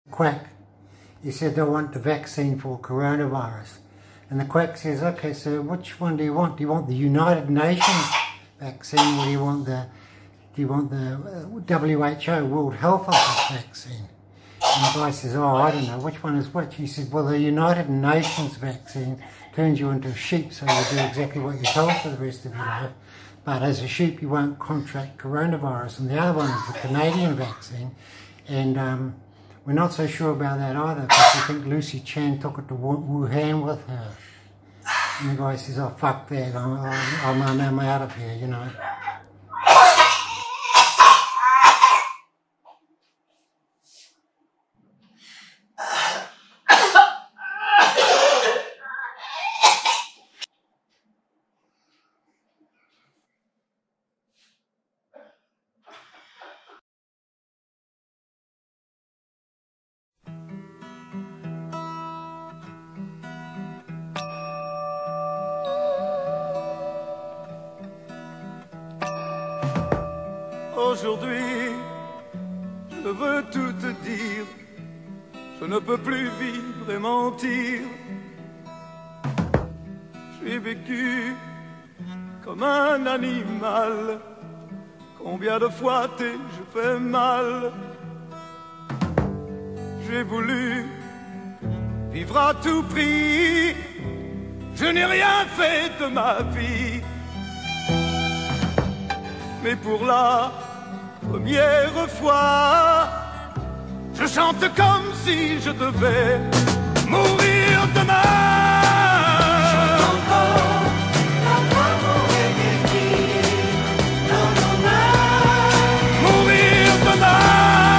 quack. He said they want the vaccine for coronavirus. And the quack says, okay, so which one do you want? Do you want the United Nations vaccine, or do you want the WHO, World Health Office vaccine? And the guy says, oh, I don't know, which one is which? He said, well, the United Nations vaccine turns you into a sheep, so you do exactly what you're told for the rest of your life. But as a sheep, you won't contract coronavirus. And the other one is the Canadian vaccine. And we're not so sure about that either, because we think Lucy Chan took it to Wuhan with her. And the guy says, oh, fuck that, I'm out of here, you know. Aujourd'hui, je veux tout te dire. Je ne peux plus vivre et mentir. J'ai vécu comme un animal. Combien de fois t'ai-je fait mal? J'ai voulu vivre à tout prix. Je n'ai rien fait de ma vie. Mais pour la première fois, je chante comme si je devais mourir demain. Mourir demain.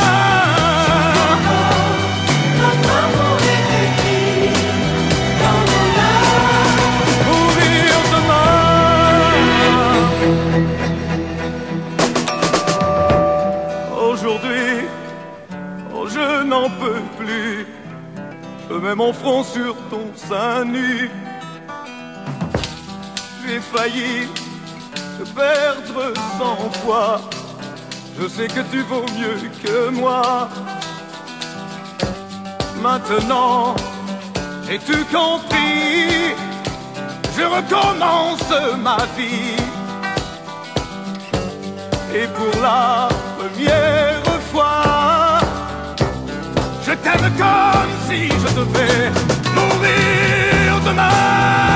Aujourd'hui, oh, je n'en peux plus. Je mets mon front sur ton sein nu. J'ai failli te perdre 100 fois. Je sais que tu vaux mieux que moi. Maintenant, j'ai-tu compris? Je recommence ma vie. Et pour la première fois, je t'aime comme si je devais mourir demain.